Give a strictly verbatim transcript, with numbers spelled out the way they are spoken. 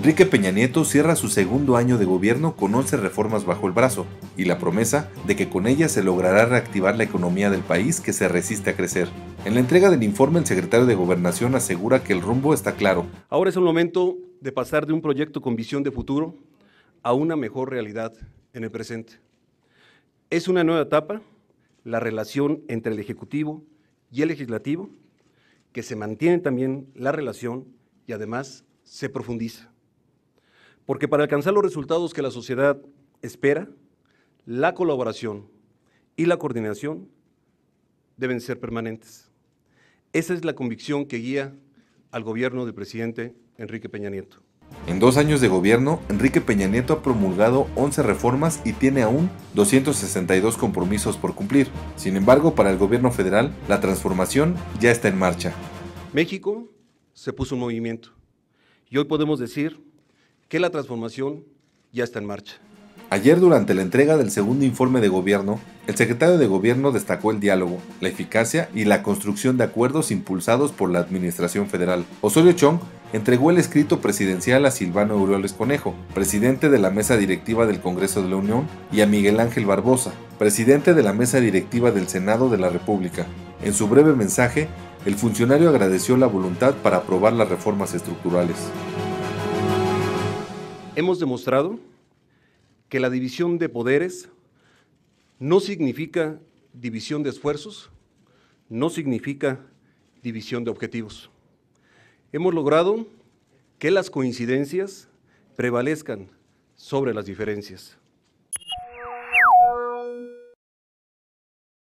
Enrique Peña Nieto cierra su segundo año de gobierno con once reformas bajo el brazo y la promesa de que con ellas se logrará reactivar la economía del país que se resiste a crecer. En la entrega del informe, el secretario de Gobernación asegura que el rumbo está claro. Ahora es el momento de pasar de un proyecto con visión de futuro a una mejor realidad en el presente. Es una nueva etapa, la relación entre el Ejecutivo y el Legislativo, que se mantiene también la relación y además se profundiza. Porque para alcanzar los resultados que la sociedad espera, la colaboración y la coordinación deben ser permanentes. Esa es la convicción que guía al gobierno del presidente Enrique Peña Nieto. En dos años de gobierno, Enrique Peña Nieto ha promulgado once reformas y tiene aún doscientos sesenta y dos compromisos por cumplir. Sin embargo, para el gobierno federal, la transformación ya está en marcha. México se puso en movimiento y hoy podemos decir que la transformación ya está en marcha. Ayer, durante la entrega del segundo informe de gobierno, el secretario de Gobierno destacó el diálogo, la eficacia y la construcción de acuerdos impulsados por la Administración Federal. Osorio Chong entregó el escrito presidencial a Silvano Aureoles Conejo, presidente de la Mesa Directiva del Congreso de la Unión, y a Miguel Ángel Barbosa, presidente de la Mesa Directiva del Senado de la República. En su breve mensaje, el funcionario agradeció la voluntad para aprobar las reformas estructurales. Hemos demostrado que la división de poderes no significa división de esfuerzos, no significa división de objetivos. Hemos logrado que las coincidencias prevalezcan sobre las diferencias.